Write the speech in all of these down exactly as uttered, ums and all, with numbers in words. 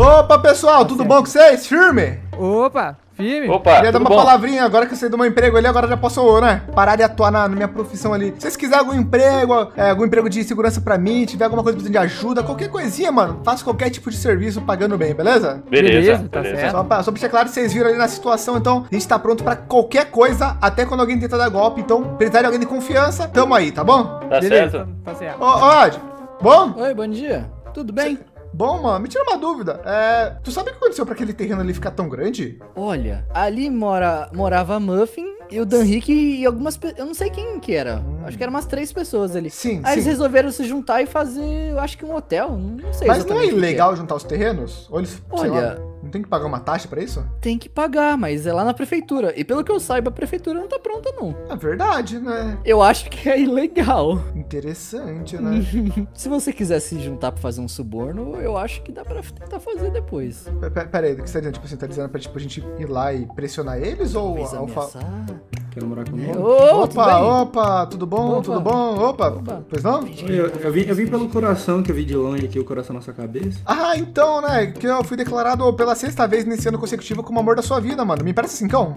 Opa, pessoal, tudo bom com vocês? Firme? Opa, firme. Opa, Queria dar uma bom? palavrinha, agora que eu saí do meu emprego ali, agora já posso, né, parar de atuar na, na minha profissão ali. Se vocês quiserem algum emprego, é, algum emprego de segurança pra mim, tiver alguma coisa precisando de ajuda, qualquer coisinha, mano, faço qualquer tipo de serviço pagando bem, beleza? Beleza, Beleza, tá beleza. certo. Só pra, só pra deixar claro que vocês viram ali na situação, então a gente tá pronto pra qualquer coisa, até quando alguém tenta dar golpe, então, precisar de alguém de confiança, tamo aí, tá bom? Tá Beleza, certo? tá certo. Ô, ô, Ad, bom? Oi, bom dia. Tudo bem? Bom, mano, me tira uma dúvida. É, tu sabe o que aconteceu pra aquele terreno ali ficar tão grande? Olha, ali mora, morava a Muffin e o Dan Rick e algumas pessoas. Eu não sei quem que era. Hum. Acho que eram umas três pessoas ali. Sim, Aí eles sim. resolveram se juntar e fazer, eu acho que um hotel. Não sei Mas não é exatamente o que ilegal juntar os terrenos? Ou eles, sei Olha- lá, não tem que pagar uma taxa pra isso? Tem que pagar, mas é lá na prefeitura. E pelo que eu saiba, a prefeitura não tá pronta, não. É verdade, né? Eu acho que é ilegal. Interessante, né? Se você quiser se juntar pra fazer um suborno, eu acho que dá pra tentar fazer depois. P- p- Pera aí, o que você tá dizendo? Tipo assim, tá dizendo pra tipo, a gente ir lá e pressionar eles? Ou Talvez ao fa- ameaçar. Quer namorar É, comigo? Ô, tudo Opa, bem? opa, tudo bom? Opa. Tudo bom? Opa, Opa. pois não? Eu, eu, vim, eu vim pelo coração, que eu vi de longe aqui o coração na sua cabeça. Ah, então, né? Que eu fui declarado pela sexta vez nesse ano consecutivo como amor da sua vida, mano. Me parece cincão.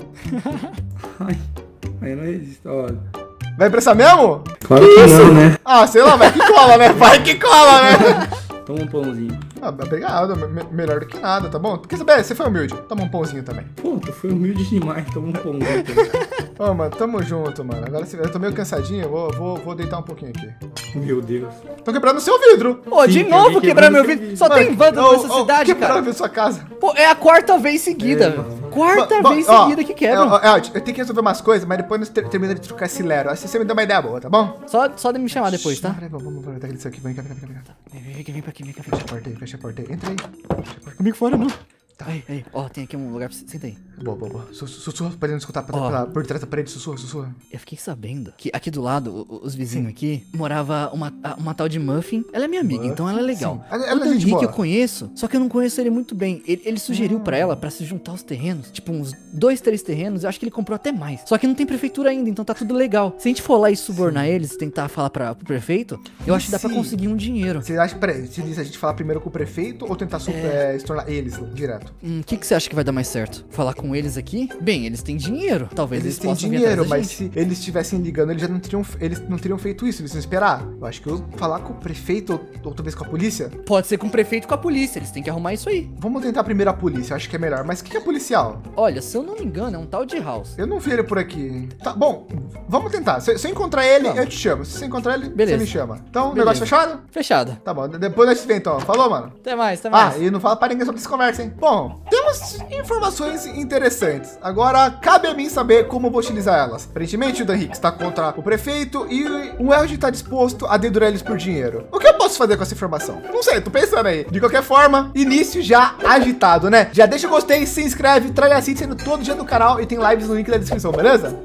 Ai, aí não existe, ó. Vai prestar mesmo? Claro que não, né? Ah, sei lá, vai que cola, né? Vai que cola, né? Toma um pãozinho. Ah, obrigado, me- melhor do que nada, tá bom? Quer saber? Você foi humilde. Toma um pãozinho também. Pô, tu foi humilde demais, toma um pãozinho. também. Ô, mano, tamo junto, mano. Agora eu tô meio cansadinho, eu vou, vou, vou deitar um pouquinho aqui. Meu Deus. Tô quebrando o seu vidro. Pô, de Sim, novo alguém quebrar meu quebrando vidro. seu Só tem vândalo nessa cidade, Quebraram cara. a sua casa. Pô, é a quarta vez seguida. É, Quarta Bom, vez ó, seguida que quebra. ó, ó, eu tenho que resolver umas coisas, mas depois nós ter- termina de trocar esse lero. Assim você me deu uma ideia boa, tá bom? Só, só de me chamar depois, tá? Peraí, vamos aproveitar aquele aqui. Vem cá, vem cá, vem cá. Vem, vem, vem, vem pra aqui, vem cá. Fecha a porta aí, fecha a porta aí. Entra aí. Fecha a porta. Comigo fora, não. Tá. Aí, aí. Ó, tem aqui um lugar pra você. Senta aí. Boa, boa, boa. Sus- Sussurra, podendo escutar pra, Ó. pra- por trás da parede. Sussurra, sussurra. Eu fiquei sabendo que aqui do lado, o- o- os vizinhos aqui, morava uma, a- uma tal de Muffin. Ela é minha amiga, Muffin, então ela é legal. sim. Ela- O ela é Dan gente Rick boa. eu conheço, só que eu não conheço ele muito bem. Ele, ele sugeriu pra ela pra se juntar aos terrenos, tipo uns dois, três terrenos. Eu acho que ele comprou até mais. Só que não tem prefeitura ainda, então tá tudo legal. Se a gente for lá e subornar eles, tentar falar pra, pro prefeito, eu acho que dá pra Sim. conseguir um dinheiro. Você acha, peraí, você diz a gente falar primeiro com o prefeito ou tentar su- é, se tornar eles direto? Hum, o que, que você acha que vai dar mais certo? Falar com eles aqui? Bem, eles têm dinheiro. Talvez eles, Eles têm possam vir dinheiro, atrás da mas gente. se eles estivessem ligando, eles já não teriam, eles não teriam feito isso, eles iam esperar. Eu acho que eu falar com o prefeito ou, ou talvez com a polícia. Pode ser com o prefeito e com a polícia, eles têm que arrumar isso aí. Vamos tentar primeiro a polícia, eu acho que é melhor. Mas o que, que é policial? Olha, se eu não me engano, é um tal de House. Eu não vi ele por aqui. Tá bom, vamos tentar. Se, se eu encontrar ele, Vamos. eu te chamo. Se você encontrar ele, Beleza. você me chama. Então, Beleza. negócio fechado? Fechada. Tá bom, depois nós se vê então. Falou, mano? Até mais, até Ah, mais. e não fala pra ninguém sobre essa conversa, hein? Bom, temos informações interessantes. Agora, cabe a mim saber como eu vou utilizar elas. Aparentemente, o Dan Rick está contra o prefeito e o Elge está disposto a dedurar eles por dinheiro. O que eu posso fazer com essa informação? Não sei, tô pensando aí. De qualquer forma, início já agitado, né? Já deixa o gostei, se inscreve, traga assim sendo todo dia no canal e tem lives no link da descrição, beleza?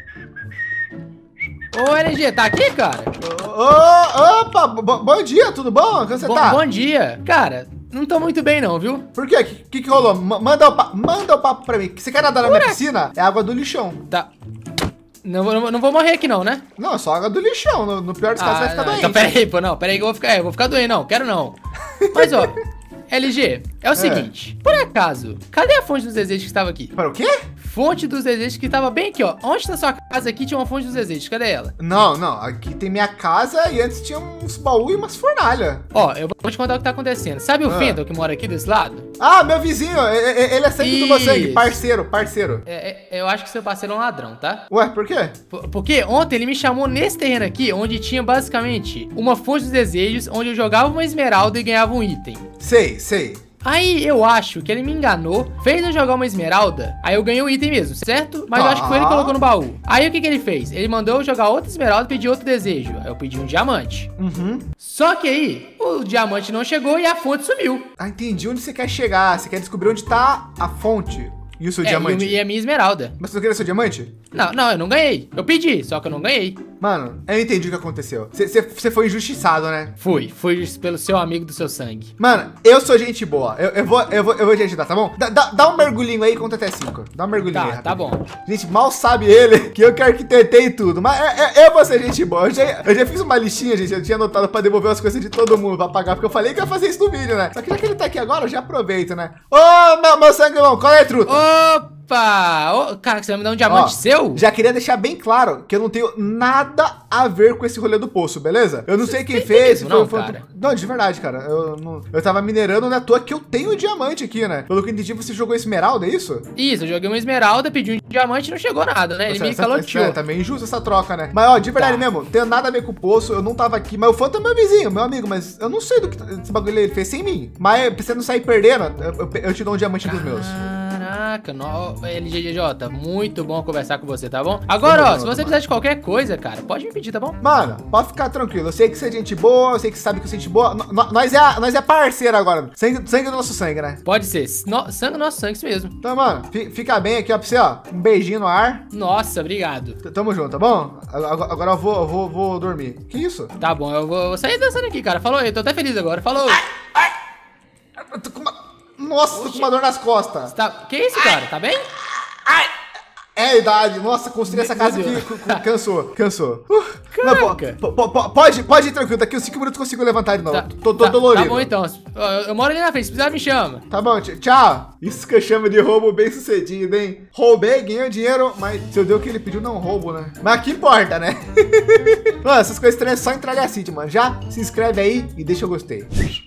Ô, L G, tá aqui, cara? Ô, opa, bo- bom dia, tudo bom? Como você Bom, tá? bom dia. Cara, não tô muito bem não, viu? Por quê? O que, que, que rolou? Ma- Manda o, pa- manda o papo pra mim. Você quer nadar na minha piscina? É água do lixão. Tá. Não, vou- não, vou- não vou morrer aqui não, né? Não, é só água do lixão. No, no pior dos casos, vai ficar não, doente. então pera aí, pô, não, pera aí que eu vou ficar, é, eu vou ficar doente, não, quero não. Mas, ó, L G, é o seguinte, por acaso, cadê a fonte dos desejos que estava aqui? Para o quê? Fonte dos desejos que estava bem aqui, ó. Onde tá sua casa aqui tinha uma fonte dos desejos, cadê ela? Não, não. Aqui tem minha casa e antes tinha uns baús e umas fornalhas. Ó, eu vou te contar o que tá acontecendo. Sabe o Ah. Fendel que mora aqui desse lado? Ah, meu vizinho. e- e- Ele é sangue do meu sangue. Isso. Parceiro, parceiro. É, é, eu acho que seu parceiro é um ladrão, tá? Ué, por quê? Por- Porque ontem ele me chamou nesse terreno aqui, onde tinha basicamente uma fonte dos desejos, onde eu jogava uma esmeralda e ganhava um item. Sei, sei. Aí eu acho que ele me enganou, fez eu jogar uma esmeralda, aí eu ganhei o item mesmo, certo? Mas eu acho que foi ele que Tá. colocou no baú. Aí o que que ele fez? Ele mandou eu jogar outra esmeralda e pedir outro desejo. Aí eu pedi um diamante. Uhum. Só que aí, o diamante não chegou e a fonte sumiu. Ah, entendi onde você quer chegar. Você quer descobrir onde tá a fonte. E o seu É, diamante? e a minha esmeralda. Mas você não queria seu diamante? Não, não, eu não ganhei. Eu pedi, só que eu não ganhei. Mano, eu entendi o que aconteceu. Você foi injustiçado, né? Fui, fui pelo seu amigo do seu sangue. Mano, eu sou gente boa. Eu, eu, vou, eu, vou, eu vou te ajudar, tá bom? Dá, dá, dá um mergulhinho aí, conta até cinco. Dá um mergulhinho aí. Tá, tá bom. Gente, mal sabe ele que eu que arquitetei tudo. Mas eu, eu vou ser gente boa. Eu já, eu já fiz uma listinha, gente. Eu tinha anotado pra devolver as coisas de todo mundo pra pagar. Porque eu falei que eu ia fazer isso no vídeo, né? Só que já que ele tá aqui agora, eu já aproveito, né? Ô, meu, meu sanguão, qual é a truta? Opa! Ô, cara, você vai me dar um diamante Ó, seu? Já queria deixar bem claro que eu não tenho nada a ver com esse rolê do poço, beleza? Eu não sei quem fez. isso, foi- não, foi- cara? Não, de verdade, cara. Eu, não, eu tava minerando, não é à toa que eu tenho diamante aqui, né? Pelo que eu entendi, você jogou esmeralda, é isso? Isso, eu joguei uma esmeralda, pedi um diamante e não chegou nada, né? Ele Nossa, me essa- caloteou. É, tá meio injusta essa troca, né? Mas, ó, de verdade Tá. mesmo, tem nada a ver com o poço, eu não tava aqui. Mas o Fanta é meu vizinho, meu amigo, mas eu não sei do que esse bagulho ele fez sem mim. Mas pra você não sair perdendo, eu, eu- eu te dou um diamante dos meus. Caraca, no... L G G J, muito bom conversar com você, tá bom? Agora, ó, se você precisar de qualquer coisa, cara, pode me pedir, tá bom? Mano, pode ficar tranquilo. Eu sei que você é gente boa, eu sei que você sabe que você é gente boa. N- n- nós, é, a- nós é parceiro agora. Sangue, sangue do nosso sangue, né? Pode ser. No... Sangue nosso sangue, isso mesmo. Então, mano, fi- fica bem aqui, ó, pra você, ó. Um beijinho no ar. Nossa, obrigado. T- Tamo junto, tá bom? Agora, agora eu, vou, eu vou, vou dormir. Que isso? Tá bom, eu vou, vou sair dançando aqui, cara. Falou aí, tô até feliz agora. Falou. Eu tô com uma... Nossa, tô com uma dor nas costas. Tá... Que isso, cara? Tá bem? É a idade. Nossa, construir essa Meu casa Deus. aqui c- c- cansou, cansou. Uh, não, po- Caraca. po- po- po- pode, pode ir tranquilo. Daqui uns cinco minutos eu consigo levantar de novo. Tá, tô tô tá, dolorido. Tá bom, então. Eu, eu moro ali na frente, se precisar, me chama. Tá bom, tch- tchau. Isso que eu chamo de roubo bem sucedido, hein? Roubei, ganhei dinheiro, mas se eu dei o que ele pediu, não roubo, né? Mas que importa, né? Mano, essas coisas estranhas é só entrar na City, mano. Já se inscreve aí e deixa eu gostei.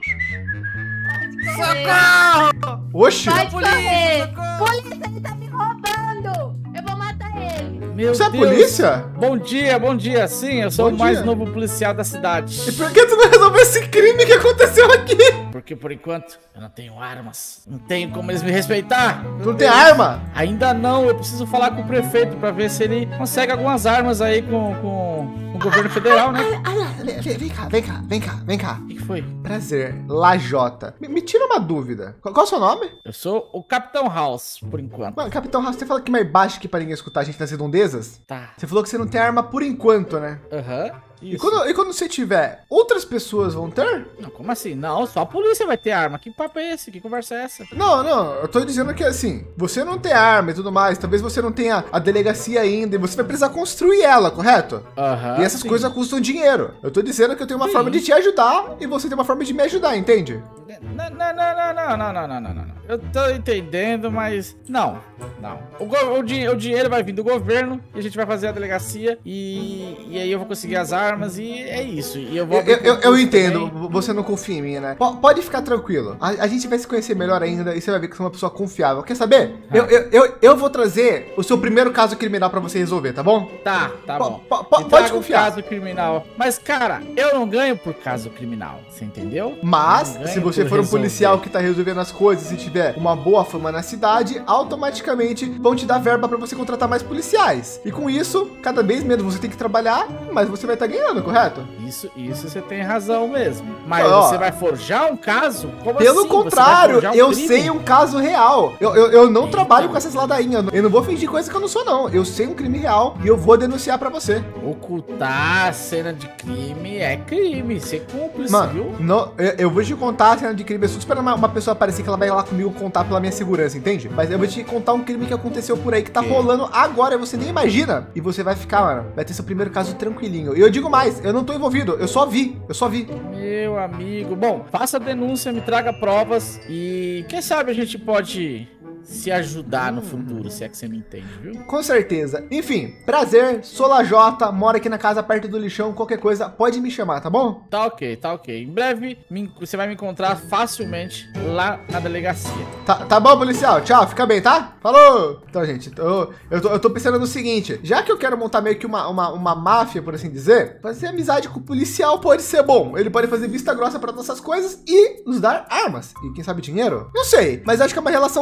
Socorro! Oxi! Pode correr! Polícia, ele tá me roubando! Eu vou matar ele! Meu Você é Deus. polícia? Bom dia, bom dia. Sim, eu sou Bom o mais dia. novo policial da cidade. E por que tu não resolveu esse crime que aconteceu aqui? Porque por enquanto eu não tenho armas. Não tenho como eles me respeitar. Tu não tem arma? Ainda não, eu preciso falar com o prefeito pra ver se ele consegue algumas armas aí com, com, com o governo federal, né? Vem, vem- vem cá, vem cá, vem cá, vem cá. O que, que foi? Prazer, Lajota. Me, me tira uma dúvida. Qual, qual é o seu nome? Eu sou o Capitão House, por enquanto. Mano, Capitão House, você fala aqui mais baixo aqui pra ninguém escutar a gente nas redondezas? Tá. Você falou que você não tem arma por enquanto, né? Aham. E Isso. quando, e quando você tiver, outras pessoas vão ter? Não, como assim? Não, só a polícia vai ter arma. Que papo é esse? Que conversa é essa? Não, não, eu tô dizendo que assim, você não tem arma e tudo mais, talvez você não tenha a delegacia ainda e você vai precisar construir ela, correto? Aham. e essas sim. coisas custam dinheiro. Eu tô dizendo que eu tenho uma Sim. forma de te ajudar e você tem uma forma de me ajudar, entende? Não, não, não, não, não, não, não, não, não, não. Eu tô entendendo, mas não, não. O, go- o, di- o dinheiro vai vir do governo e a gente vai fazer a delegacia e, e aí eu vou conseguir as armas e é isso. E eu vou. Eu, abrir eu, eu- eu concurso entendo, também. você não confia em mim, né? Po- pode ficar tranquilo. A, a gente vai se conhecer melhor ainda e você vai ver que você é uma pessoa confiável. Quer saber? Ah. Eu, eu, eu, eu vou trazer o seu primeiro caso criminal pra você resolver, tá bom? Tá, tá Po- bom. po- po- Me pode traga um confiar. caso criminal. Mas, cara, eu não ganho por caso criminal. Você entendeu? Mas, Não ganho se você por for um resolver. policial que tá resolvendo as coisas e tiver uma boa fama na cidade, automaticamente vão te dar verba pra você contratar mais policiais. E com isso, cada vez menos você tem que trabalhar, mas você vai estar ganhando, correto? Isso, isso você tem razão mesmo. Mas Ó, você vai forjar um caso? Como Pelo assim? Você vai contrário, forjar um eu crime? sei um caso real. Eu, eu, eu não Eita. trabalho com essas ladainhas. Eu não vou fingir coisa que eu não sou, não. Eu sei um crime real e eu vou denunciar pra você. Ocultar a cena de crime é crime. Você cúmplice, Mano, viu? não, eu, eu vou te contar a cena de crime. Eu só tô esperando uma, uma pessoa aparecer que ela vai lá comigo contar pela minha segurança, entende? Mas eu vou te contar um crime que aconteceu por aí que tá Que? rolando agora. Você nem imagina. E você vai ficar, mano. Vai ter seu primeiro caso tranquilinho. E eu digo mais, eu não tô envolvido. Eu só vi. Eu só vi. Meu amigo. Bom, faça a denúncia, me traga provas e quem sabe a gente pode se ajudar no futuro, se é que você me entende, viu? Com certeza. Enfim, prazer. Sou Lajota. Moro aqui na casa perto do lixão. Qualquer coisa, pode me chamar, tá bom? Tá ok, tá ok. Em breve me- você vai me encontrar facilmente lá na delegacia. Tá, tá bom, policial. Tchau, fica bem, tá? Falou! Então, gente, eu, eu, tô, eu tô pensando no seguinte: já que eu quero montar meio que uma, uma, uma máfia, por assim dizer, fazer amizade com o policial pode ser bom. Ele pode fazer vista grossa pra nossas coisas e nos dar armas. E quem sabe dinheiro? Não sei, mas acho que é uma relação boa de ter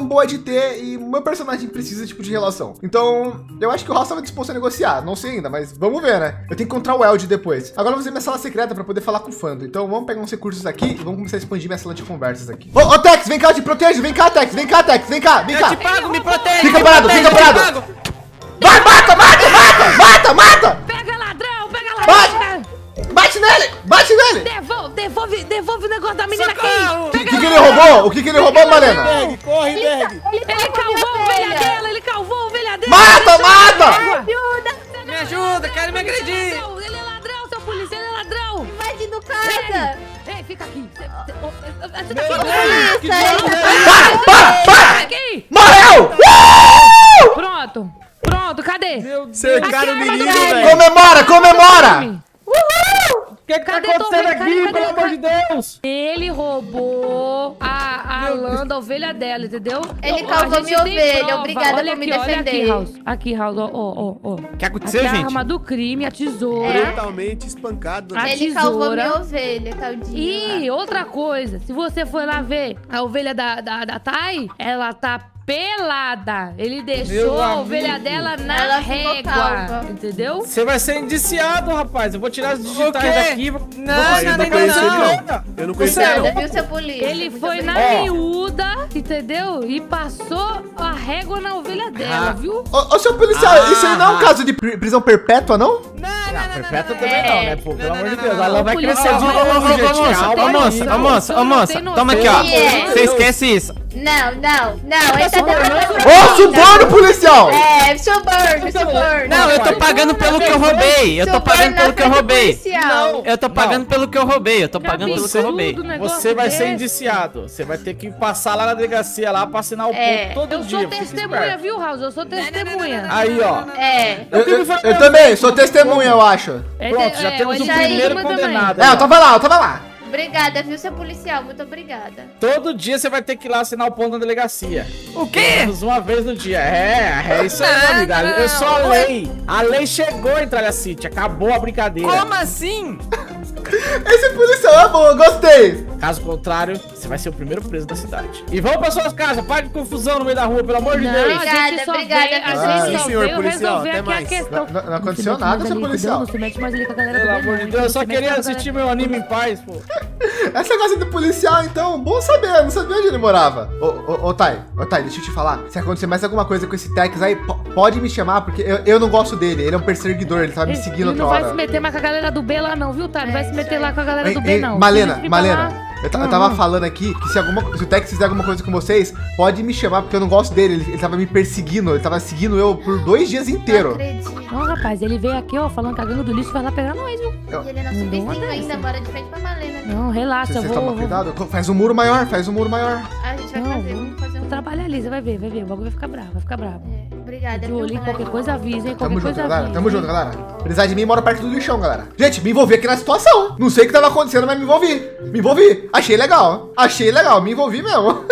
ter e o meu personagem precisa desse tipo de relação. Então, eu acho que o House estava disposto a negociar. Não sei ainda, mas vamos ver, né? Eu tenho que encontrar o Eld depois. Agora eu vou fazer minha sala secreta para poder falar com o Fando. Então, vamos pegar uns recursos aqui e vamos começar a expandir minha sala de conversas aqui. Ô, ô, Tex, vem cá, eu te protejo. Vem cá, Tex, vem cá, Tex, vem cá, vem cá. Eu te pago, me protege. Fica me parado, protege, fica eu te parado. pago. Vai, mata, mata, mata, mata, mata. Pega ladrão, pega Bate. ladrão. Bate nele, bate nele. Devolve, devolve, devolve o negócio da menina Socorro. aqui. O que, que ele roubou? O que, que ele roubou, Malena? Berg, corre, Berg. Ele calvou a ovelha dela, ele calvou a ovelha dela. Mata, mata. Ajuda. Me ajuda, quero me agredir. Ele é ladrão, seu polícia, ele é ladrão. Invadindo casa. Ei, ei, fica aqui. Você- você- ô, Você Meu tá Deus, falando? que Polícia. Para, para, para. Fica aqui. Morreu. Uh! Pronto. Pronto, cadê? Meu Deus. Cercaram o Aqui é a menino, arma do velho. Comemora, comemora. Uhul! O que que tá Cadê acontecendo tua ovelha? aqui, Cadê, pelo cadê? amor de Deus? Ele roubou a, a lã da ovelha dela, entendeu? Ele Ó, calvou a gente minha tem ovelha, prova. obrigada Olha por me aqui, olha defender. Aqui, House. Aqui, House, ó, ó, ó. O que Aqui aconteceu, é a gente? arma do crime, a tesoura. É. Brutalmente espancado. A Ele calvou tesoura. minha ovelha, tadinho. E outra coisa, se você for lá ver a ovelha da, da, da Thay, ela tá pelada. Ele deixou Meu a ovelha amigo. dela na Ela ficou régua, calva. entendeu? Você vai ser indiciado, rapaz. Eu vou tirar as O digitais quê? daqui. Vou... Não, Ah, eu não, não não, conheço ele, não. não. Eu não conheço ele, Sério? não. Obrigada, viu, seu polícia? Ele Muito foi na obrigada. miúda, entendeu? E passou a régua na ovelha dela, Ah. viu? Ô, ô, seu policial, Ah. isso aí não é um caso de pri- prisão perpétua, não? Não, não, não, não, Perpétua não, também É. não, né? Pô, pelo Não, amor não, de não, Deus. não. Ela vai Ô, crescer policial, de ô, ô, novo, ô, gente. ô, moça, Calma tem aí. Ô, moça, ô, moça, ô, moça, Tem noção. toma aqui, ó. É. Você esquece isso. Não, não, não. Ele tá tentando... Ô, suborno, policial! É, suborno, suborno. Não, eu tô pagando pelo que eu roubei. Eu tô pagando pelo que eu roubei. Não. Eu tô pagando pelo que eu roubei. Eu tô Que pagando pelo que eu roubei. absurdo um negócio Você vai ser desse. indiciado. Você vai ter que passar lá na delegacia lá pra assinar o É. ponto todo Eu dia. sou fica testemunha, esperto. viu, House? Eu sou testemunha. Aí, ó. É. Eu, eu- eu também, sou testemunha, eu acho. É, Pronto, já é, temos ele o já é primeiro testemunha também. condenado. É, aí, eu ó. tava lá, eu tava lá. Obrigada, viu, seu policial? Muito obrigada. Todo dia você vai ter que ir lá assinar o ponto na delegacia. O Pelo quê? menos uma vez no dia. É, é isso aí, Não, meu amigo. não, Eu sou a não. lei. A lei chegou em Tralha City. Acabou a brincadeira. Como assim? Esse policial é bom, eu gostei. Caso contrário, você vai ser o primeiro preso da cidade. E vamos pra suas casas. Pare de confusão no meio da rua, pelo amor de Não, Deus. a gente Obrigada, só obrigada, veio, a Ah, gente sim, só senhor veio policial, resolver até aqui a mais. questão. Não, não aconteceu se mete nada, mais seu ali, policial. Não se mete mais ali com a galera do Pelo bem, amor não, de hein? Deus, eu Se só mete queria com a galera- assistir meu anime em paz, pô. Essa casa do policial, então, bom saber, eu não sabia onde ele morava. Ô, ô, ô, Thay, ô, Thay, deixa eu te falar. Se acontecer mais alguma coisa com esse Tex aí, po- pode me chamar, porque eu, eu não gosto dele. Ele é um perseguidor, ele tava me Ele- seguindo ele outra não vai hora. se meter mais com a galera do B lá não, viu, tá? Não vai se meter lá com a galera Ei, do B ei, não. Malena, Se ele fica Malena, lá- eu, ta- eu Hum, tava hum. falando aqui que se, alguma, se o Tex fizer alguma coisa com vocês, pode me chamar, porque eu não gosto dele. Ele, ele tava me perseguindo, ele tava seguindo eu por dois dias Não inteiros. acredito. Não, rapaz, ele veio aqui, ó, falando que a gangue do lixo vai lá pegar nós, viu? E ele é nosso Não dou uma vizinho dessa. ainda, mora de frente pra Malena. Não, relaxa, Vocês eu vou... tomam vou- cuidado, faz um muro maior, faz um muro maior. A gente vai Não, fazer, vou- vamos fazer Vou um... trabalhar ali, você vai ver, vai ver. O bagulho vai ficar bravo, vai ficar bravo. É, obrigada, De viu, olho em galera? qualquer coisa avisa, hein? Qualquer Tamo junto, coisa galera. avisa. Tamo hein? junto, galera. Precisar de mim, mora perto do lixão, galera. Gente, me envolvi aqui na situação. Não sei o que tava acontecendo, mas me envolvi. Me envolvi. Achei legal. Achei legal, me envolvi mesmo.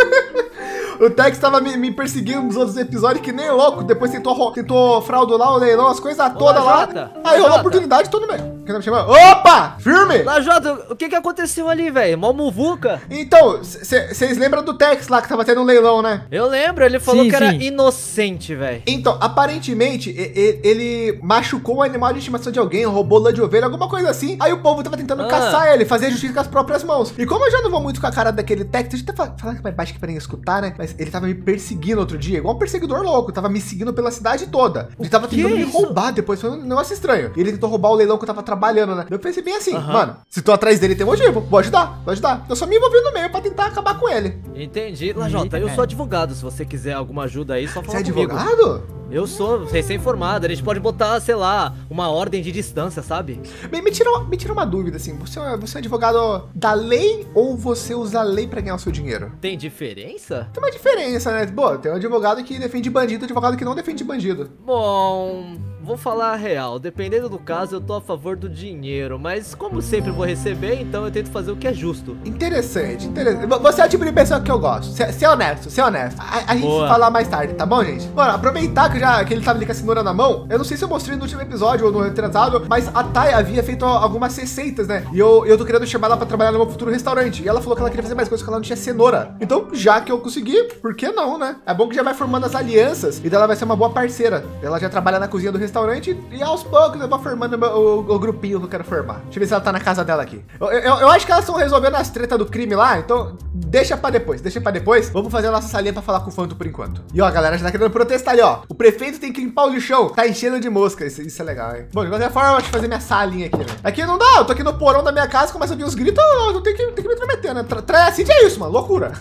O Tex tava me, me perseguindo nos outros episódios que nem louco. Depois tentou, ro- tentou fraudular o leilão, as coisas todas lá. Lajota, Aí rolou a Lajota. oportunidade, todo bem. Quem tá me chamando? Opa! Firme! Lajota, o que que aconteceu ali, velho? Mó muvuca. Então, vocês lembram do Tex lá que tava tendo um leilão, né? Eu lembro, ele falou Sim, que era sim. inocente, velho. Então, aparentemente, e- e- ele machucou um animal de estimação de alguém, roubou lã de ovelha, alguma coisa assim. Aí o povo tava tentando Ah. caçar ele, fazer justiça com as próprias mãos. E como eu já não vou muito com a cara daquele Tex, deixa eu até fa- falar mais baixo aqui pra ninguém escutar, né? Mas ele tava me perseguindo outro dia, igual um perseguidor louco, tava me seguindo pela cidade toda. Ele tava que tentando é me isso? roubar depois, foi um negócio estranho. E ele tentou roubar o leilão que eu tava trabalhando, né? Eu pensei bem assim, Aham. mano, se tô atrás dele tem motivo, vou ajudar, vou ajudar. Eu só me envolvi no meio pra tentar acabar com ele. Entendi. Lajota, eu cara. sou advogado. Se você quiser alguma ajuda aí, só Você fala é comigo. advogado? Eu sou recém-formado. A gente pode botar, sei lá, uma ordem de distância, sabe? Me, me, tira, uma- me tira uma dúvida, assim, você, é- você é advogado da lei ou você usa a lei pra ganhar o seu dinheiro? Tem diferença? Tem uma diferença, né? Pô, tem um advogado que defende bandido e um advogado que não defende bandido. Bom, vou falar a real. Dependendo do caso, eu tô a favor do dinheiro. Mas como sempre vou receber, então eu tento fazer o que é justo. Interessante, interessante. Você é o tipo de pessoa que eu gosto. Ser, ser honesto, ser honesto. A, a gente Boa. se fala mais tarde, tá bom, gente? Mano, aproveitar que, já, que ele tava ali com a cenoura na mão, eu não sei se eu mostrei no último episódio ou no retrasado, mas a Thay havia feito algumas receitas, né? E eu, eu tô querendo chamar ela pra trabalhar no meu futuro restaurante. E ela falou que ela queria fazer mais coisas, que ela não tinha cenoura. Então, já que eu consegui, por que não, né? É bom que já vai formando as alianças e dela vai ser uma boa parceira. Ela já trabalha na cozinha do restaurante e aos poucos eu vou formando o, o, o grupinho que eu quero formar. Deixa eu ver se ela tá na casa dela aqui. Eu, eu, eu acho que elas estão resolvendo as tretas do crime lá, então deixa pra depois, deixa pra depois. Vamos fazer a nossa salinha pra falar com o Fanto por enquanto. E ó, a galera já tá querendo protestar ali, ó. O prefeito tem que limpar o lixão, tá enchendo de mosca. Isso, isso é legal, hein? Bom, de qualquer forma, eu acho que fazer minha salinha aqui, né? Aqui não dá, eu tô aqui no porão da minha casa, começa a vir os gritos, eu, eu tenho que, tenho que me intrometer, né? Tracite é isso, mano, loucura.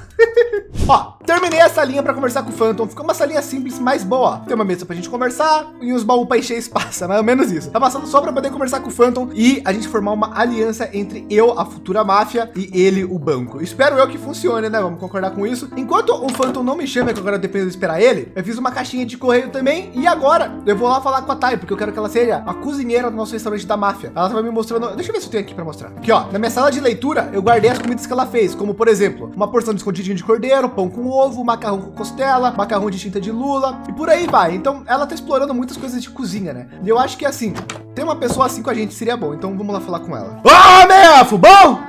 Ó, terminei essa linha pra conversar com o Phantom. Ficou uma salinha simples, mas boa. Tem uma mesa pra gente conversar e uns baús pra encher espaço, mais ou menos isso. Tá passando só pra poder conversar com o Phantom e a gente formar uma aliança entre eu, a futura máfia, e ele, o banco. Espero eu que funcione, né? Vamos concordar com isso. Enquanto o Phantom não me chama, que agora eu dependo de esperar ele, eu fiz uma caixinha de correio também e agora eu vou lá falar com a Thay, porque eu quero que ela seja a cozinheira do nosso restaurante da máfia. Ela tava me mostrando... Deixa eu ver se eu tenho aqui pra mostrar. Aqui, ó. Na minha sala de leitura, eu guardei as comidas que ela fez, como, por exemplo, uma porção de escondidinho de cordeiro, pão com ovo, macarrão com costela, macarrão de tinta de lula e por aí vai. Então, ela tá explorando muitas coisas de cozinha, né? E eu acho que, assim, ter uma pessoa assim com a gente seria bom. Então, vamos lá falar com ela. Ô, Melfo, bom?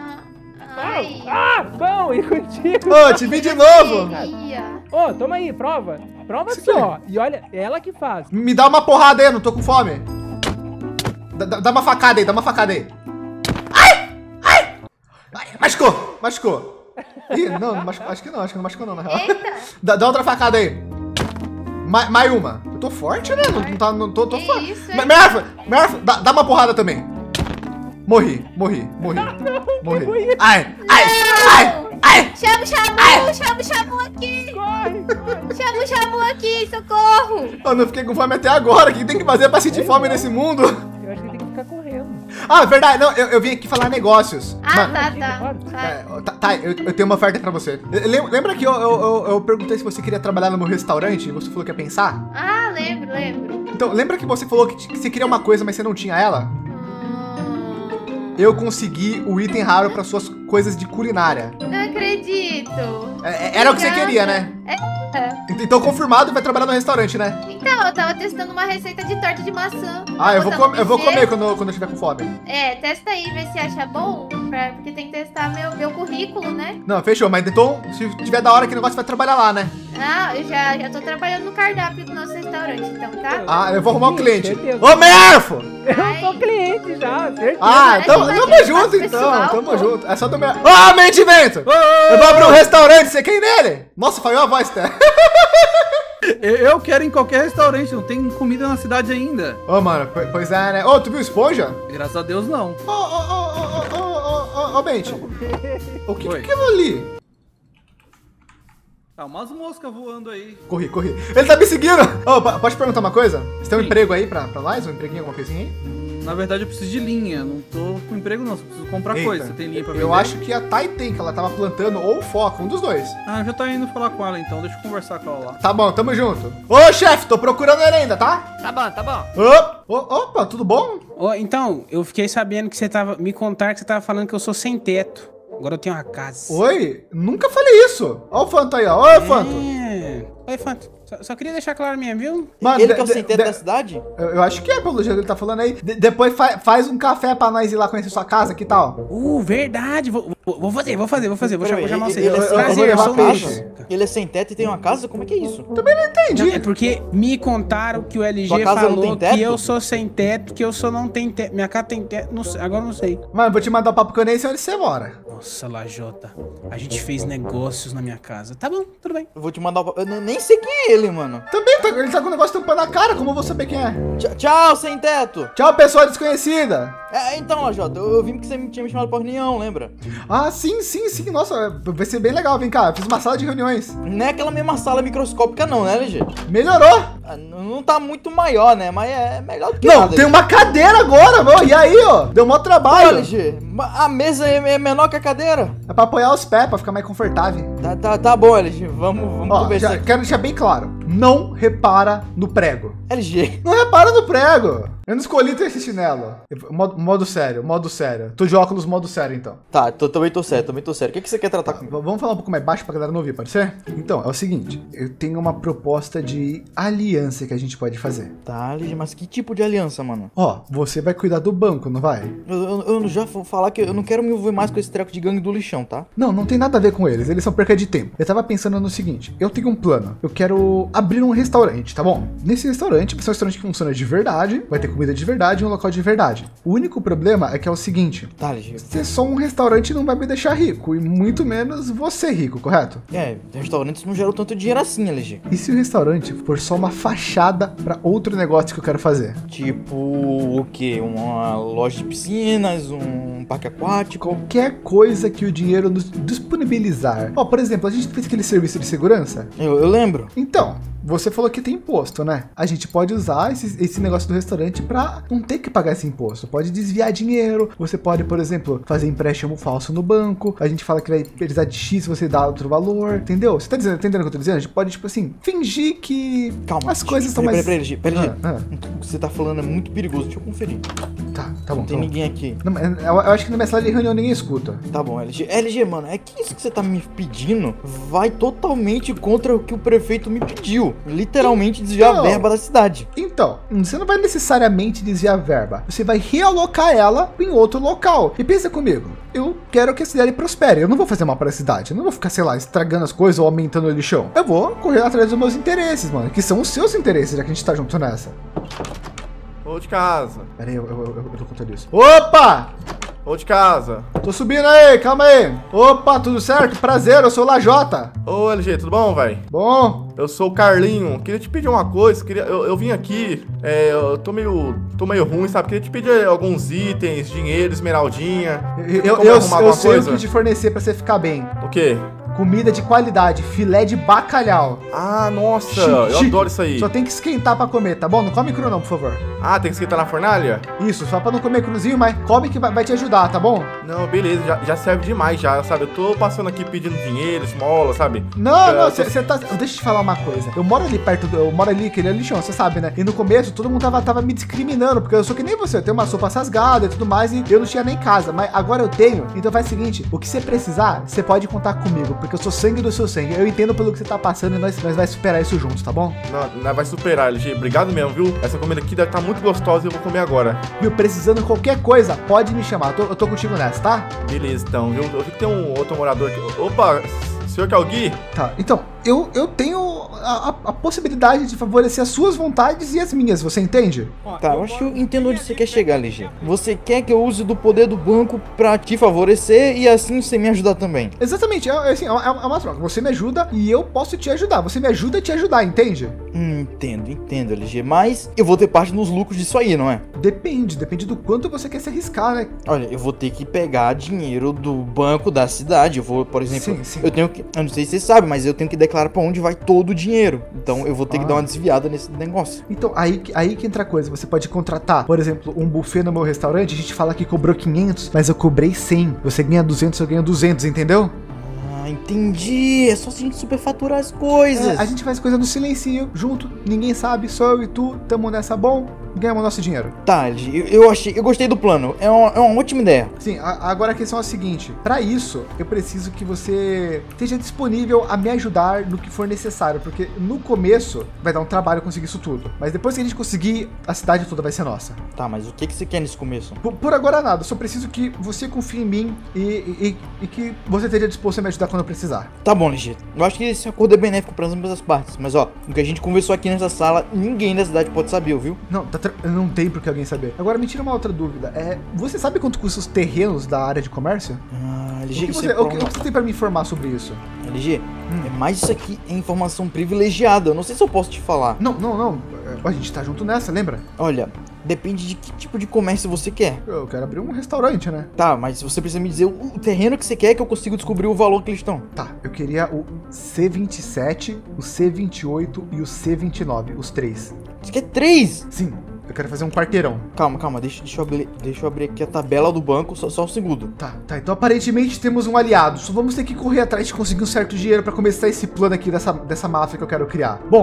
Ai. Ah, bom, e contigo? Ô, te vi de novo. Queria. Ô, toma aí, prova. Prova Isso só. E olha, ela que faz. Me dá uma porrada aí, eu não tô com fome. Dá, dá- dá uma facada aí, dá uma facada aí. Ai! Ai! Ai, machucou, machucou. Ih, não, não machucou, acho que não, acho que não machucou não, na real. Eita. Dá, dá outra facada aí. Ma- mais uma. Eu tô forte, né? Não, não tá, não tô, tô Que forte. isso, hein? Me- Merfa, Merfa, dá, dá uma porrada também. Morri, morri, morri. Morri. Ai, ai, ai, ai. Chama o Xamu, chama o Xamu aqui. Corre, corre. Chama o Xamu aqui, socorro. Eu não fiquei com fome até agora. O que tem que fazer pra sentir fome nesse mundo? Eu acho que tem que ficar correndo. Ah, verdade. Não, eu, eu vim aqui falar negócios. Ah, Mano, tá, Diga, tá. pode? Vai. É, tá, tá, eu, eu tenho uma oferta pra você. Lem- Lembra que eu, eu, eu, eu perguntei se você queria trabalhar no meu restaurante e você falou que ia pensar? Ah, lembro, lembro. Então, lembra que você falou que, t- que você queria uma coisa, mas você não tinha ela? Hum, Eu consegui o item raro para suas coisas de culinária. não acredito. É, era o que você queria, né? É. Então, confirmado, vai trabalhar no restaurante, né? Então, eu tava testando uma receita de torta de maçã. Ah, eu vou, Botar no com- eu vou buffet. comer quando, quando eu estiver com fome. É, testa aí, vê se acha bom. pra- porque tem que testar meu, meu currículo, né? Não, fechou. Mas então, se tiver da hora que negócio, vai trabalhar lá, né? Ah, eu já, já tô trabalhando no cardápio do nosso restaurante, então, tá? Ah, eu vou arrumar um Sim, cliente. certeza. Ô, Merfo! Eu sou cliente já, certeza. Ah, Parece tamo, que vai tamo ter junto espaço então, pessoal, tamo pô. junto. É só do meu... Ô, mente vento! Eu vou abrir um restaurante, você quer ir nele? Nossa, falhou a voz, Té. Eu, eu quero ir em qualquer restaurante, não tem comida na cidade ainda. Ô, mano, po- pois é, né? Ô, tu viu esponja? Graças a Deus, não. Ô, ô, ô, ô, ô, ô, ô, ô, Bente. O que que é Oi. aquilo ali? Tá umas moscas voando aí. Corri, corri. Ele tá me seguindo! Ô, po- pode perguntar uma coisa? Você tem um Sim. emprego aí pra, pra nós? Um empreguinho, alguma coisinha aí? Na verdade, eu preciso de linha. Não tô com emprego, não. Só preciso comprar Eita. coisa. Você tem linha pra vender? Eu acho que a Thay tem, que ela tava plantando, ou o Foca, um dos dois. Ah, já tá indo falar com ela então. Deixa eu conversar com ela lá. Tá bom, tamo junto. Ô, chefe, tô procurando ele ainda, tá? Tá bom, tá bom. Ô, ô, opa, tudo bom? Ô, então, eu fiquei sabendo que você tava. Me contaram que você tava falando que eu sou sem teto. Agora eu tenho uma casa. Oi, nunca falei isso. Ó o Fanto aí, ó. Oi, Fanto. É. Oi, Fanto. Só, só queria deixar claro mesmo, viu? Mano, Ele de- que é o de- sem teto de- da cidade? Eu, eu acho que é, pelo jeito que ele tá falando aí. De- depois fa- faz um café pra nós ir lá conhecer sua casa, que tal? Uh, verdade. Vou, vou, vou fazer, vou fazer, vou fazer. Vou, chamar, vou chamar Ele- você. ele é sem- eu vou Prazer, eu levar sou o peixe. Luiz. Ele é sem teto e tem uma casa? Como é que é isso? Entendi. Não, é porque me contaram que o L G Sua casa não falou tem teto? que eu sou sem teto, que eu só não tenho teto. Minha casa tem teto, não sei, agora eu não sei. Mano, vou te mandar o papo que eu nem sei onde você mora. Nossa, Lajota, a gente fez negócios na minha casa. Tá bom, tudo bem. Eu vou te mandar o... Eu nem nem sei quem é ele, mano. Também, tá, ele tá com o negócio tampando a cara, como eu vou saber quem é? Tchau, tchau, sem teto. Tchau, pessoa desconhecida. É, então, Lajota, eu, eu vi que você me tinha me chamado pra reunião, lembra? Ah, sim, sim, sim. Nossa, vai ser bem legal. Vem cá, eu fiz uma sala de reuniões. Não é aquela mesma sala microscópica não, né, L G? Melhorou. Ah, n- Não tá muito maior, né? Mas é melhor do que Não, nada. tem uma cadeira agora, mano. E aí, ó? Deu mó Olha, trabalho. L G, ma- a mesa é é menor que a cadeira. É pra apoiar os pés, pra ficar mais confortável. Tá, tá, tá bom, L G, vamos, vamos Ó, conversar já aqui. quero deixar bem claro. não repara no prego. L G. Não repara no prego. Eu não escolhi ter esse chinelo. Modo, modo sério, modo sério. Tô de óculos, modo sério, então. Tá, tô, também tô sério, também tô sério. O que, que você quer tratar Tá, comigo? vamos falar um pouco mais baixo pra galera não ouvir, pode ser? Então, é o seguinte. Eu tenho uma proposta de aliança que a gente pode fazer. Tá, L G, mas que tipo de aliança, mano? Ó, você vai cuidar do banco, não vai? Eu, eu, eu já vou falar que eu não quero me envolver mais com esse treco de gangue do lixão, tá? Não, não tem nada a ver com eles. Eles são perca de tempo. Eu tava pensando no seguinte. Eu tenho um plano. Eu quero abrir um restaurante, tá bom? Nesse restaurante, vai ser um restaurante que funciona de verdade. Vai ter comida de verdade e um local de verdade. O único problema é que é o seguinte. Tá, L G. Ser só um restaurante não vai me deixar rico. E muito menos você rico, correto? É, restaurantes não geram tanto dinheiro assim, L G. E se o restaurante for só uma fachada para outro negócio que eu quero fazer? Tipo, o quê? Uma loja de piscinas, um parque aquático? Qualquer coisa que o dinheiro nos disponibilizar. Ó, por exemplo, a gente fez aquele serviço de segurança. Eu, eu lembro. Então, você falou que tem imposto, né? A gente pode usar esse, esse negócio do restaurante para não ter que pagar esse imposto. Pode desviar dinheiro. Você pode, por exemplo, fazer empréstimo falso no banco. A gente fala que vai precisar de X, você dá outro valor. Entendeu? Você tá dizendo, entendendo o que eu tô dizendo? A gente pode, tipo assim, fingir que Calma, as coisas estão peraí, mais... Peraí, peraí, peraí, Ah, ah. O que você tá falando é muito perigoso. Deixa eu conferir. Tá, tá bom. Não tem tá bom. ninguém aqui. Não, eu, eu acho que na minha sala de reunião ninguém escuta. Tá bom, L G. L G, mano, é que isso que você tá me pedindo vai totalmente contra o que o prefeito me pediu. Literalmente desviar Então, a verba da cidade. Então, você não vai necessariamente desviar a verba. Você vai realocar ela em outro local. E pensa comigo, eu quero que a cidade prospere. Eu não vou fazer mal para a cidade. Eu não vou ficar, sei lá, estragando as coisas ou aumentando o lixão. Eu vou correr atrás dos meus interesses, mano. Que são os seus interesses, já que a gente tá junto nessa. Ô de casa. Pera aí, eu, eu, eu, eu tô contando isso. Opa! Ô de casa. Tô subindo aí, calma aí. Opa, tudo certo? Prazer, eu sou o Lajota. Ô L G, tudo bom, velho? Bom. Eu sou o Carlinho. Queria te pedir uma coisa. Queria, eu, eu vim aqui, é, eu tô meio, tô meio ruim, sabe? Queria te pedir alguns itens, dinheiro, esmeraldinha. Eu, eu, eu, eu sei o que te fornecer pra você ficar bem. O quê? Comida de qualidade, filé de bacalhau. Ah, nossa, Chique, eu chique. adoro isso aí. Só tem que esquentar pra comer, tá bom? Não come cru não, por favor. Ah, tem que esquentar na fornalha? Isso, só pra não comer cruzinho, mas come que vai, vai te ajudar, tá bom? Não, beleza, já, já serve demais já, sabe? Eu tô passando aqui pedindo dinheiro, esmola, sabe? Não, Eu- não, você tá... Deixa eu te falar uma coisa. Eu moro ali perto, do, eu moro ali, aquele é lixão, você sabe, né? E no começo, todo mundo tava, tava me discriminando, porque eu sou que nem você. Eu tenho uma sopa rasgada e tudo mais, e eu não tinha nem casa. Mas agora eu tenho, então faz o seguinte, o que você precisar, você pode contar comigo, porque eu sou sangue do seu sangue. Eu entendo pelo que você tá passando e nós, nós vai superar isso juntos, tá bom? Não, não vai superar, L G. Obrigado mesmo, viu? Essa comida aqui deve estar muito gostosa e eu vou comer agora. Viu, precisando de qualquer coisa, pode me chamar. Eu tô, eu tô contigo nessa, tá? Beleza, então, viu? Eu vi que tem um outro morador aqui. Opa, senhor que é o Gui? Tá, então, eu, eu tenho a, a, a possibilidade de favorecer as suas vontades e as minhas, você entende? Tá, eu acho que eu entendo onde você quer chegar, L G. Você quer que eu use do poder do banco pra te favorecer e assim você me ajudar também. Exatamente, é, é assim, é, uma- é uma troca. Você me ajuda e eu posso te ajudar. Você me ajuda a te ajudar, entende? Hum, entendo, entendo, L G. Mas eu vou ter parte nos lucros disso aí, não é? Depende, depende do quanto você quer se arriscar, né? Olha, eu vou ter que pegar dinheiro do banco da cidade. Eu vou, por exemplo, Sim, sim. eu tenho que. Eu não sei se você sabe, mas eu tenho que declarar pra onde vai todo o dinheiro. Então eu vou ter que Ah. dar uma desviada nesse negócio. Então, aí, que- aí que entra a coisa. Você pode contratar, por exemplo, um buffet no meu restaurante. A gente fala que cobrou quinhentos, mas eu cobrei cem. Você ganha duzentos, eu ganho duzentos, entendeu? Ah, entendi. É só se a gente superfaturar as coisas. É, a gente faz coisa no silencinho, junto. Ninguém sabe, só eu e tu. Tamo nessa bom. Ganhamos nosso dinheiro. Tá, L G, eu, eu achei, eu gostei do plano. É uma, é uma ótima ideia. Sim, a- agora a questão é a seguinte. Pra isso, eu preciso que você esteja disponível a me ajudar no que for necessário. Porque no começo vai dar um trabalho conseguir isso tudo. Mas depois que a gente conseguir, a cidade toda vai ser nossa. Tá, mas o que, que você quer nesse começo? Por, por agora nada, eu só preciso que você confie em mim e, e- e que você esteja disposto a me ajudar quando eu precisar. Tá bom, L G. Eu acho que esse acordo é benéfico para ambas as partes. Mas ó, o que a gente conversou aqui nessa sala, ninguém da cidade pode saber, viu? Não, tá tra- não tem por que alguém saber. Agora me tira uma outra dúvida. É, você sabe quanto custam os terrenos da área de comércio? Ah, L O G, que você você, o que, prova- o que você tem pra me informar sobre isso? L G, é mais isso aqui é informação privilegiada. Eu não sei se eu posso te falar. Não, não, não. É, a gente tá junto nessa, lembra? Olha, depende de que tipo de comércio você quer. Eu quero abrir um restaurante, né? Tá, mas você precisa me dizer o o terreno que você quer que eu consigo descobrir o valor que eles estão. Tá, eu queria o C vinte e sete, o C vinte e oito e o C vinte e nove, os três. Você quer três? Sim, eu quero fazer um quarteirão. Calma, calma, deixa, deixa, eu, abrir, deixa eu abrir aqui a tabela do banco, só, só um segundo. Tá, tá, então aparentemente temos um aliado. Só vamos ter que correr atrás de conseguir um certo dinheiro pra começar esse plano aqui dessa, dessa máfia que eu quero criar. Bom,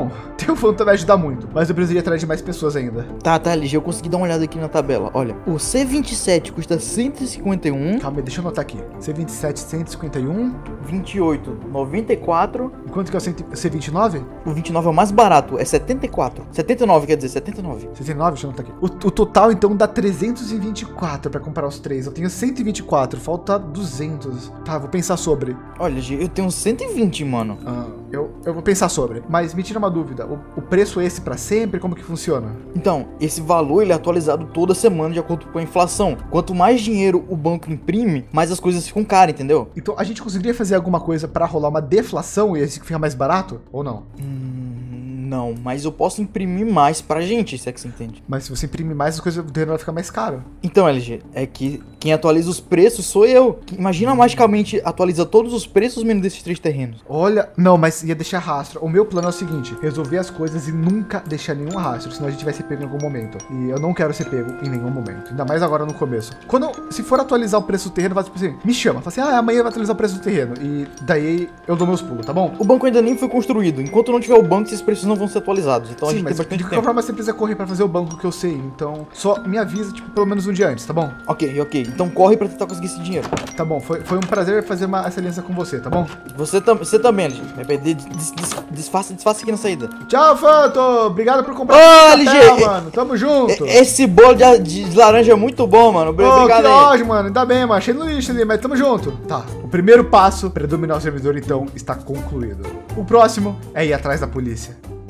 que o Phantom vai ajudar muito, mas eu precisaria atrás de mais pessoas ainda. Tá, tá, L G, eu consegui dar uma olhada aqui na tabela. Olha, o C vinte e sete custa cento e cinquenta e um. Calma aí, deixa eu anotar aqui. C vinte e sete, cento e cinquenta e um. vinte e oito, noventa e quatro. E quanto que é o C vinte e nove? O vinte e nove é o mais barato, é setenta e quatro. setenta e nove, quer dizer, setenta e nove. setenta e nove, deixa eu anotar aqui. O, o total, então, dá trezentos e vinte e quatro pra comprar os três. Eu tenho cento e vinte e quatro, falta duzentos. Tá, vou pensar sobre. Olha, L G, eu tenho cento e vinte, mano. Ah, eu, eu vou pensar sobre. Mas me tira uma dúvida. O, o preço é esse pra sempre? Como que funciona? Então, esse valor ele é atualizado toda semana de acordo com a inflação. Quanto mais dinheiro o banco imprime, mais as coisas ficam caras, entendeu? Então, a gente conseguiria fazer alguma coisa pra rolar uma deflação e esse ficar mais barato? Ou não? Hum, não, mas eu posso imprimir mais pra gente, se é que você entende. Mas se você imprimir mais, as coisas do terreno vai ficar mais caro. Então, L G, é que quem atualiza os preços sou eu. Imagina magicamente atualiza todos os preços menos desses três terrenos. Olha, não, mas ia deixar rastro. O meu plano é o seguinte, resolver as coisas e nunca deixar nenhum rastro, senão a gente vai ser pego em algum momento. E eu não quero ser pego em nenhum momento, ainda mais agora no começo. Quando, se for atualizar o preço do terreno, vai tipo assim, me chama, fala assim, ah, amanhã vai atualizar o preço do terreno. E daí eu dou meus pulos, tá bom? O banco ainda nem foi construído. Enquanto não tiver o banco, esses preços não vão ser atualizados. Então Sim, a gente mas tem bastante de qualquer tempo. forma você precisa correr pra fazer o banco que eu sei. Então, só me avisa, tipo, pelo menos um dia antes, tá bom? Ok, ok. Então corre pra tentar conseguir esse dinheiro. Tá bom, foi, foi um prazer fazer uma excelência com você, tá bom? Você, tam você também, L G. Des des des desfaça, desfaça aqui na saída. Tchau, Phantom! Obrigado por comprar Ô, esse L G, papel, mano. Tamo junto! Esse bolo de, de laranja é muito bom, mano. Ô, Obrigado que aí. ódio, mano. Ainda bem, mano. Achei no lixo ali, mas tamo junto. Tá, o primeiro passo para dominar o servidor, então, está concluído. O próximo é ir atrás da polícia.